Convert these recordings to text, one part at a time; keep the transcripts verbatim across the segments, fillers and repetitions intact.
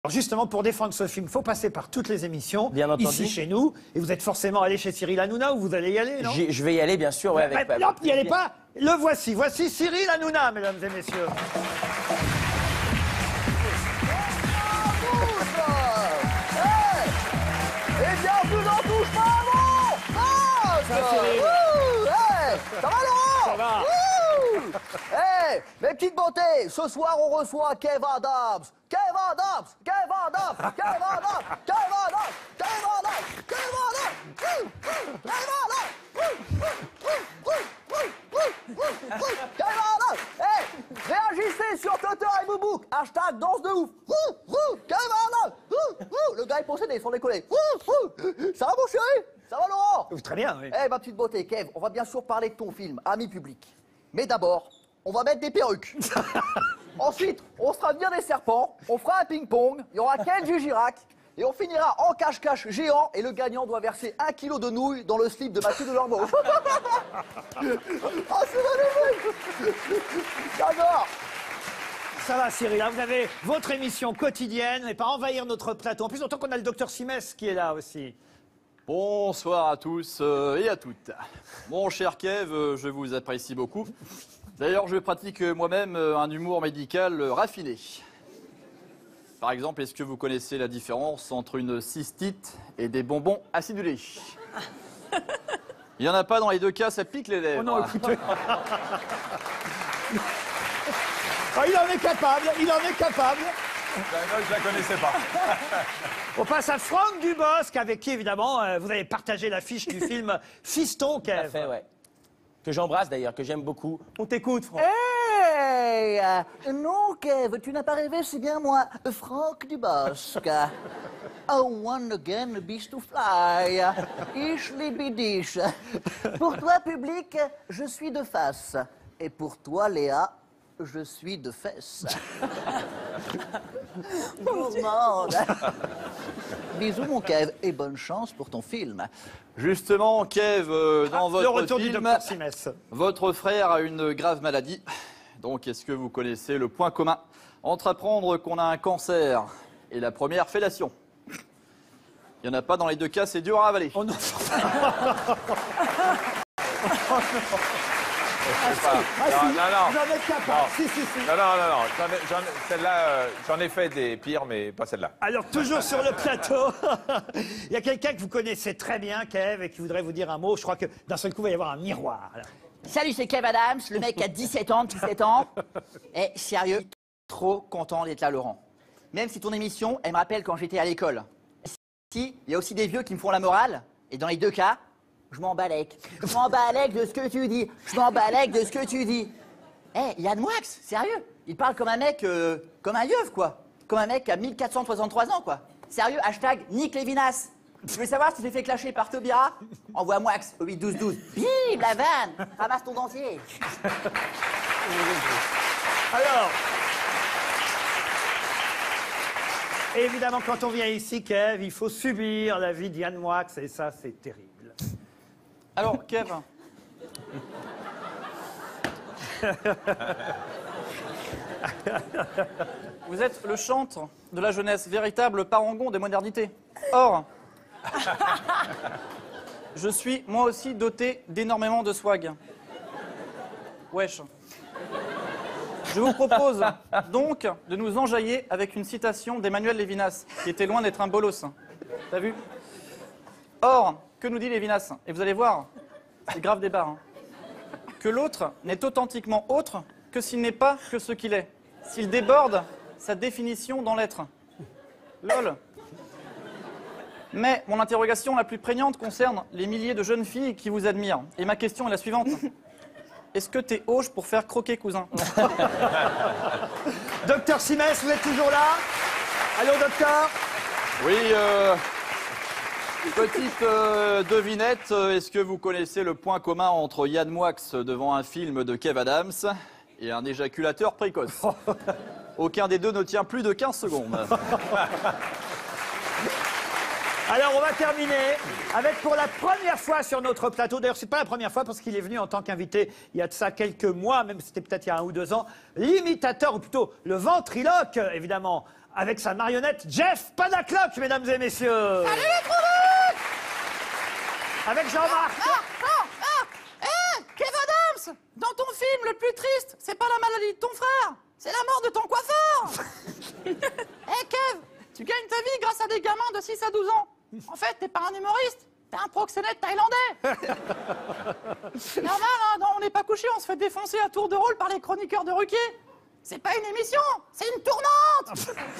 Alors justement, pour défendre ce film, il faut passer par toutes les émissions, Bien entendu. ici chez nous. Et vous êtes forcément allé chez Cyril Hanouna, ou vous allez y aller, non? Je vais y aller, bien sûr. Ouais, avec, bah, non, n'y allez pas. Le voici. Voici Cyril Hanouna, mesdames et messieurs. Et bienvenue dans Touche pas avant. Ah, Ça, Cyril. Ouh, hey, ça va, Laurent? Ça va. Ouh. Hey, mes petites beautés, ce soir on reçoit Kev Adams. Kev Adams, Kev Adams, Kev Adams, Kev Adams, Kev Adams, Kev Adams, Kev Adams, Kev Adams. Hey, réagissez sur Twitter et Boubouk. Hashtag danse de ouf. Kev Adams. Le gars est possédé, sans décoller. Ça va, mon chéri? Ça va, Laurent? Très bien, oui. Eh, ma petite beauté, Kev, on va bien sûr parler de ton film, Ami public. Mais d'abord, on va mettre des perruques. Ensuite, on se fera venir des serpents, on fera un ping-pong, il y aura Kenji Girac, et on finira en cache-cache géant, et le gagnant doit verser un kilo de nouilles dans le slip de Mathieu Delormeau. Ah, c'est magnifique. J'adore. Ça va, Cyril, hein, vous avez votre émission quotidienne, mais pas envahir notre plateau. En plus, autant qu'on a le docteur Simès qui est là aussi. Bonsoir à tous euh, et à toutes. Mon cher Kev, euh, je vous apprécie beaucoup. D'ailleurs, je pratique euh, moi-même euh, un humour médical euh, raffiné. Par exemple, est-ce que vous connaissez la différence entre une cystite et des bonbons acidulés? Il n'y en a pas dans les deux cas, ça pique les lèvres. Oh non, écoutez. Oh, il en est capable, il en est capable. Ben non, je la connaissais pas. On passe à Franck Dubosc, avec qui, évidemment, euh, vous avez partagé l'affiche du film Fiston, Tout à Kev. fait, ouais. Que j'embrasse d'ailleurs, que j'aime beaucoup. On t'écoute, Franck. Hey, euh, non, Kev, tu n'as pas rêvé, c'est bien moi, Franck Dubosc. I want again a beast to fly. Ich liebe dich. Pour toi, public, je suis de face. Et pour toi, Léa, je suis de fesses. Gourmande. Bisous, mon Kev, et bonne chance pour ton film. Justement, Kev, euh, dans Ah, le votre retour du film, docteur Simès. votre frère a une grave maladie. Donc, est-ce que vous connaissez le point commun entre apprendre qu'on a un cancer et la première fellation? Il n'y en a pas dans les deux cas, c'est dur à avaler. Oh non. Je sais pas. Ah, si, Non, non, non. vous en êtes capable. Non. Si, si, si. Non, non, non, non. J'en ai- j'en ai- Celle-là, euh, j'en ai fait des pires, mais pas celle-là. Alors, toujours sur le plateau, il y a quelqu'un que vous connaissez très bien, Kev, et qui voudrait vous dire un mot. Je crois que d'un seul coup, il va y avoir un miroir. Alors, Salut, c'est Kev Adams, le mec qui a dix-sept ans, dix-sept ans. Eh, sérieux, trop content d'être là, Laurent. Même si ton émission, elle me rappelle quand j'étais à l'école. Si, il y a aussi des vieux qui me font la morale, et dans les deux cas, je m'en balèque. Je m'en balèque de ce que tu dis. Je m'en balèque de ce que tu dis. Eh, Yann Moix, sérieux, il parle comme un mec, euh, comme un yeuve, quoi. Comme un mec qui a mille quatre cent soixante-trois ans, quoi. Sérieux, hashtag Nick Lévinas. Tu veux savoir si tu t'es fait clasher par Taubira? Envoie Moix au huit douze douze. Bim, la vanne. Ramasse ton dentier. Alors, évidemment, quand on vient ici, Kev, il faut subir la vie d'Yann Moix, et ça, c'est terrible. Alors, Kev, vous êtes le chantre de la jeunesse, véritable parangon des modernités. Or, je suis moi aussi doté d'énormément de swag. Wesh. Je vous propose donc de nous enjailler avec une citation d'Emmanuel Lévinas, qui était loin d'être un bolos. T'as vu? Or, que nous dit Lévinas? Et vous allez voir, c'est grave débat. Hein. Que l'autre n'est authentiquement autre que s'il n'est pas que ce qu'il est. S'il déborde sa définition dans l'être. Lol. Mais mon interrogation la plus prégnante concerne les milliers de jeunes filles qui vous admirent. Et ma question est la suivante. Est-ce que t'es hoche pour faire croquer cousin? Docteur Simès, vous êtes toujours là? Allô, docteur? Oui, euh, petite euh, devinette. euh, Est-ce que vous connaissez le point commun entre Yann Moix devant un film de Kev Adams et un éjaculateur précoce? Aucun des deux ne tient plus de quinze secondes. Alors, on va terminer avec, pour la première fois sur notre plateau, d'ailleurs, c'est pas la première fois parce qu'il est venu en tant qu'invité il y a de ça quelques mois, même c'était peut-être il y a un ou deux ans, l'imitateur, ou plutôt le ventriloque, évidemment, avec sa marionnette Jeff Panacloc, mesdames et messieurs. Salut les trouvettes. Avec Jean-Marc. Ah, ah, ah. Hé, Kev Adams, dans ton film le plus triste, c'est pas la maladie de ton frère, c'est la mort de ton coiffeur. Hé Kev, tu gagnes ta vie grâce à des gamins de six à douze ans. En fait, t'es pas un humoriste, t'es un proxénète thaïlandais. Normal, hein, non, on n'est pas couché, on se fait défoncer à tour de rôle par les chroniqueurs de Ruquier. C'est pas une émission, c'est une tournante.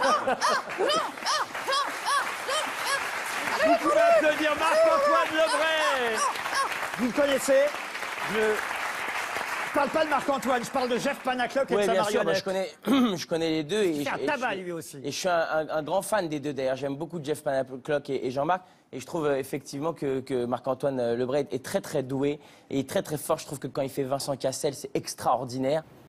Vous pouvez applaudir Marc-Antoine Lebray. Vous le connaissez? Je ne parle pas de Marc-Antoine, je parle de Jeff Panacloc et Oui, de sa bien sûr, moi, je marionnette. connais, je connais les deux. Et C'est un je- et tabac, je- lui aussi. Et je suis un, un- un grand fan des deux, d'ailleurs. J'aime beaucoup Jeff Panacloc et, et Jean-Marc. Et je trouve euh, effectivement que, que Marc-Antoine euh, Lebray est très, très doué et très, très fort. Je trouve que quand il fait Vincent Cassel, c'est extraordinaire.